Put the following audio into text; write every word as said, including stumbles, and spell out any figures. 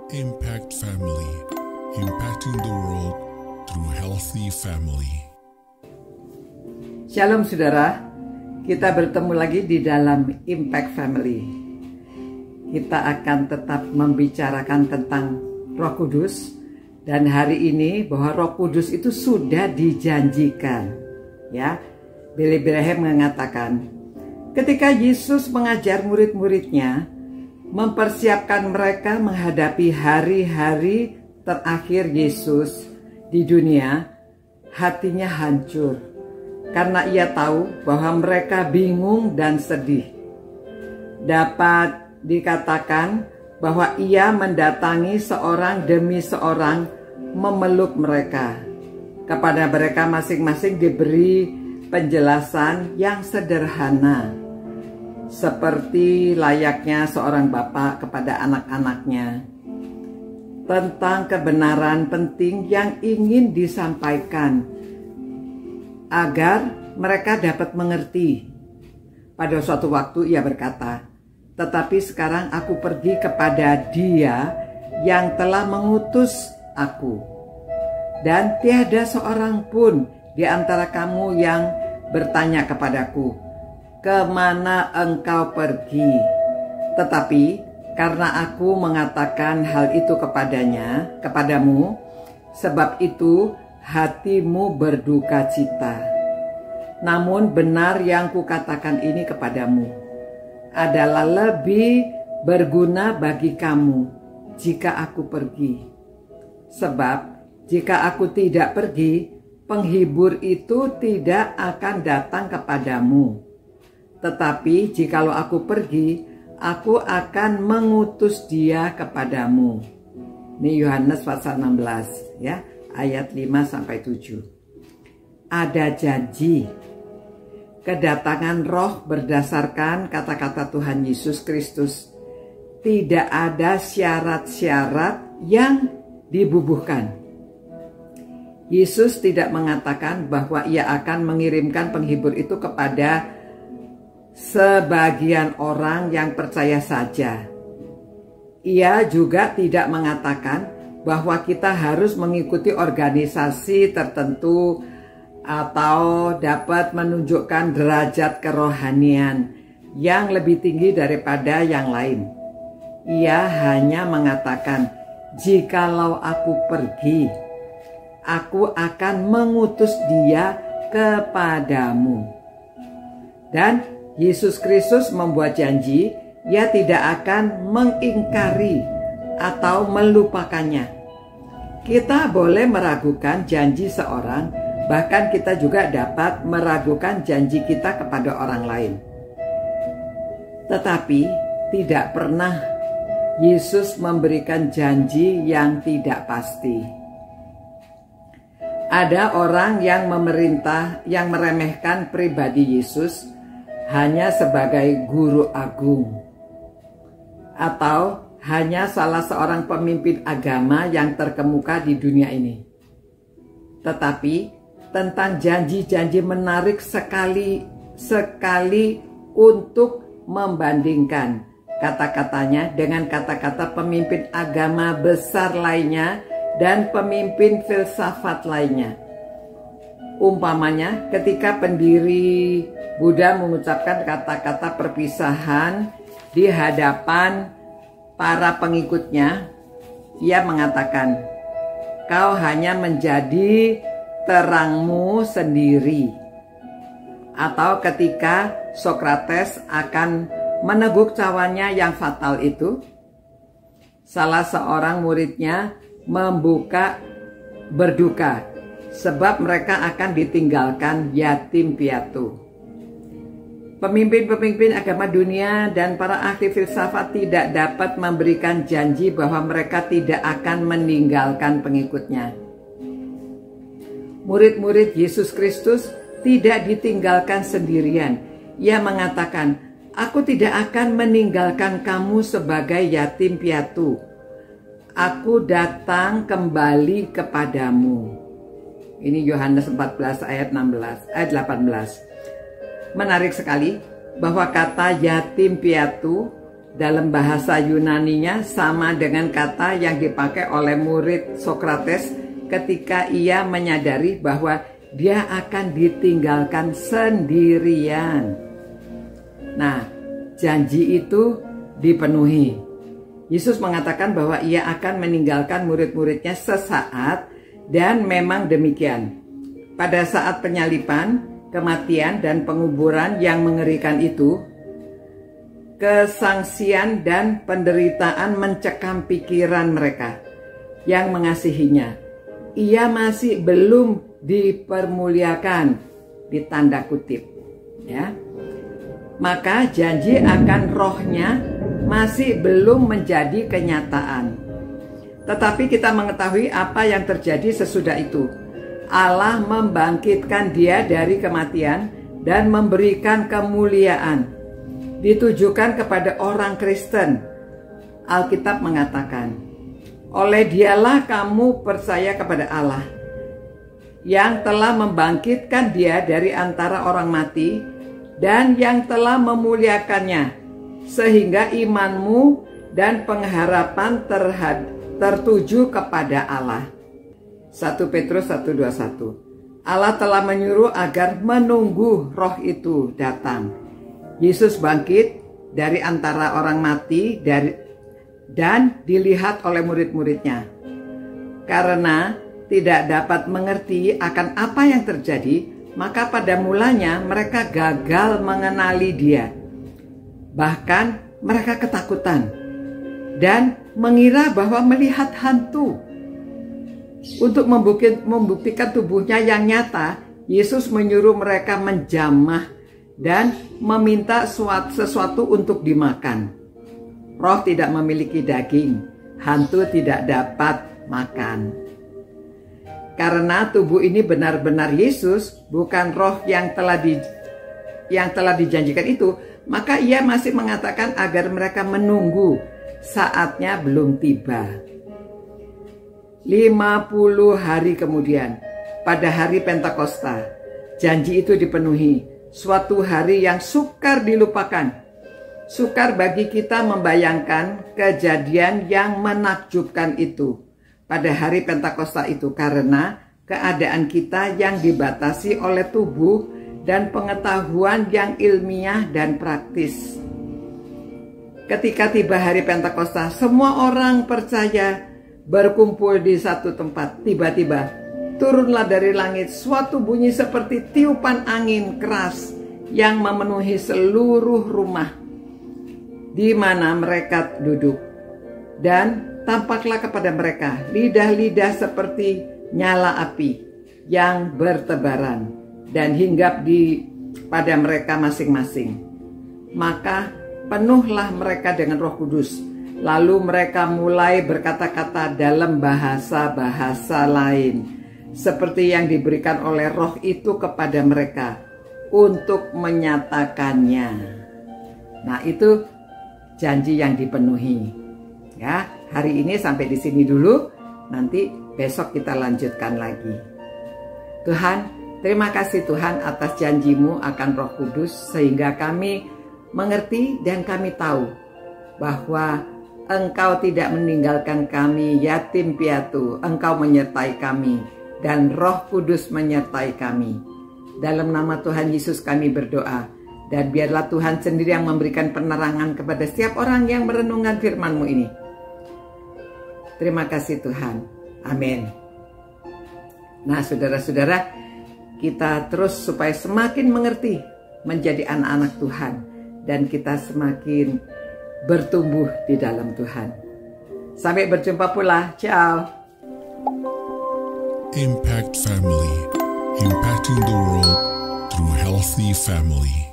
Impact Family, impacting the world through healthy family. Shalom saudara, kita bertemu lagi di dalam Impact Family. Kita akan tetap membicarakan tentang Roh Kudus, dan hari ini bahwa Roh Kudus itu sudah dijanjikan. Ya, Billy Graham mengatakan, ketika Yesus mengajar murid-muridnya, mempersiapkan mereka menghadapi hari-hari terakhir Yesus di dunia, hatinya hancur karena ia tahu bahwa mereka bingung dan sedih. Dapat dikatakan bahwa ia mendatangi seorang demi seorang memeluk mereka. Kepada mereka masing-masing diberi penjelasan yang sederhana, seperti layaknya seorang bapak kepada anak-anaknya, tentang kebenaran penting yang ingin disampaikan agar mereka dapat mengerti. Pada suatu waktu ia berkata, "Tetapi sekarang aku pergi kepada Dia yang telah mengutus aku, dan tiada seorang pun di antara kamu yang bertanya kepadaku, 'Kemana engkau pergi?' Tetapi karena aku mengatakan hal itu kepadanya, kepadamu, sebab itu hatimu berduka cita. Namun benar yang kukatakan ini kepadamu adalah lebih berguna bagi kamu jika aku pergi. Sebab jika aku tidak pergi, penghibur itu tidak akan datang kepadamu. Tetapi jikalau aku pergi, aku akan mengutus dia kepadamu." Ini Yohanes pasal enam belas ya, ayat lima sampai tujuh. Ada janji kedatangan Roh berdasarkan kata-kata Tuhan Yesus Kristus. Tidak ada syarat-syarat yang dibubuhkan. Yesus tidak mengatakan bahwa ia akan mengirimkan penghibur itu kepada sebagian orang yang percaya saja. Ia juga tidak mengatakan bahwa kita harus mengikuti organisasi tertentu atau dapat menunjukkan derajat kerohanian yang lebih tinggi daripada yang lain. Ia hanya mengatakan, "Jikalau aku pergi, aku akan mengutus dia kepadamu." Dan Yesus Kristus membuat janji, ia tidak akan mengingkari atau melupakannya. Kita boleh meragukan janji seorang, bahkan kita juga dapat meragukan janji kita kepada orang lain. Tetapi tidak pernah Yesus memberikan janji yang tidak pasti. Ada orang yang memerintah, yang meremehkan pribadi Yesus hanya sebagai guru agung, atau hanya salah seorang pemimpin agama yang terkemuka di dunia ini. Tetapi tentang janji-janji menarik sekali sekali untuk membandingkan kata-katanya dengan kata-kata pemimpin agama besar lainnya dan pemimpin filsafat lainnya. Umpamanya ketika pendiri Buddha mengucapkan kata-kata perpisahan di hadapan para pengikutnya, ia mengatakan, "Kau hanya menjadi terangmu sendiri." Atau ketika Sokrates akan meneguk cawannya yang fatal itu, salah seorang muridnya membuka berduka sebab mereka akan ditinggalkan yatim piatu. Pemimpin-pemimpin agama dunia dan para ahli filsafat tidak dapat memberikan janji bahwa mereka tidak akan meninggalkan pengikutnya. Murid-murid Yesus Kristus tidak ditinggalkan sendirian. Ia mengatakan, "Aku tidak akan meninggalkan kamu sebagai yatim piatu. Aku datang kembali kepadamu." Ini Yohanes empat belas ayat enam belas, ayat delapan belas. Menarik sekali bahwa kata yatim piatu dalam bahasa Yunaninya sama dengan kata yang dipakai oleh murid Sokrates ketika ia menyadari bahwa dia akan ditinggalkan sendirian. Nah, janji itu dipenuhi. Yesus mengatakan bahwa ia akan meninggalkan murid-muridnya sesaat, dan memang demikian. Pada saat penyaliban, kematian, dan penguburan yang mengerikan itu, kesangsian dan penderitaan mencekam pikiran mereka yang mengasihinya. Ia masih belum dipermuliakan, ditanda kutip, ya. Maka janji akan rohnya masih belum menjadi kenyataan. Tetapi kita mengetahui apa yang terjadi sesudah itu. Allah membangkitkan dia dari kematian dan memberikan kemuliaan. Ditujukan kepada orang Kristen. Alkitab mengatakan, oleh dialah kamu percaya kepada Allah, yang telah membangkitkan dia dari antara orang mati, dan yang telah memuliakannya, sehingga imanmu dan pengharapan terhad, tertuju kepada Allah. satu Petrus satu dua puluh satu. Allah telah menyuruh agar menunggu roh itu datang. Yesus bangkit dari antara orang mati dari, dan dilihat oleh murid-muridnya. Karena tidak dapat mengerti akan apa yang terjadi, maka pada mulanya mereka gagal mengenali dia. Bahkan mereka ketakutan dan mengira bahwa melihat hantu. Untuk membuktikan tubuhnya yang nyata, Yesus menyuruh mereka menjamah dan meminta sesuatu untuk dimakan. Roh tidak memiliki daging, hantu tidak dapat makan. Karena tubuh ini benar-benar Yesus, bukan roh yang telah di, yang telah dijanjikan itu, maka ia masih mengatakan agar mereka menunggu, saatnya belum tiba. lima puluh hari kemudian, pada hari Pentakosta, janji itu dipenuhi. Suatu hari yang sukar dilupakan. Sukar bagi kita membayangkan kejadian yang menakjubkan itu pada hari Pentakosta itu, karena keadaan kita yang dibatasi oleh tubuh dan pengetahuan yang ilmiah dan praktis. Ketika tiba hari Pentakosta, semua orang percaya berkumpul di satu tempat. Tiba-tiba turunlah dari langit suatu bunyi seperti tiupan angin keras yang memenuhi seluruh rumah di mana mereka duduk. Dan tampaklah kepada mereka lidah-lidah seperti nyala api yang bertebaran dan hinggap di pada mereka masing-masing. Maka penuhlah mereka dengan Roh Kudus. Lalu mereka mulai berkata-kata dalam bahasa-bahasa lain, seperti yang diberikan oleh roh itu kepada mereka untuk menyatakannya. Nah, itu janji yang dipenuhi. Ya, hari ini sampai di sini dulu. Nanti besok kita lanjutkan lagi. Tuhan, terima kasih Tuhan atas janjimu akan Roh Kudus, sehingga kami mengerti dan kami tahu bahwa Engkau tidak meninggalkan kami yatim piatu. Engkau menyertai kami, dan Roh Kudus menyertai kami. Dalam nama Tuhan Yesus kami berdoa, dan biarlah Tuhan sendiri yang memberikan penerangan kepada setiap orang yang merenungkan firman-Mu ini. Terima kasih Tuhan. Amin. Nah, saudara-saudara, kita terus supaya semakin mengerti menjadi anak-anak Tuhan, dan kita semakin bertumbuh di dalam Tuhan. Sampai berjumpa pula. Ciao. Impact Family, impacting the world through healthy family.